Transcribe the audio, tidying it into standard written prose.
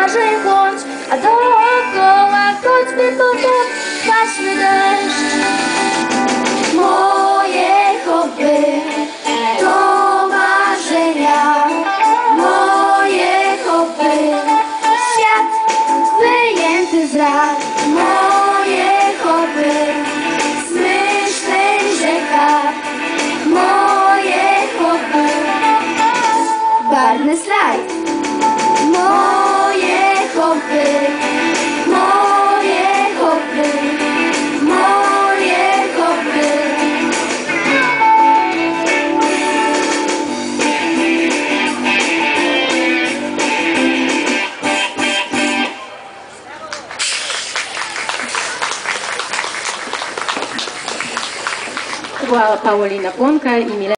marzeń chłodź, a dookoła choćby potop, kwaśny deszcz. Moje hobby to marzenia, moje hobby, świat wyjęty z ram. Moje hobby, z myśleń rzeka, moje hobby, barwny slajd. Moje hobby, moje hobby, moje hobby. To była Paulina Płonka i Milena.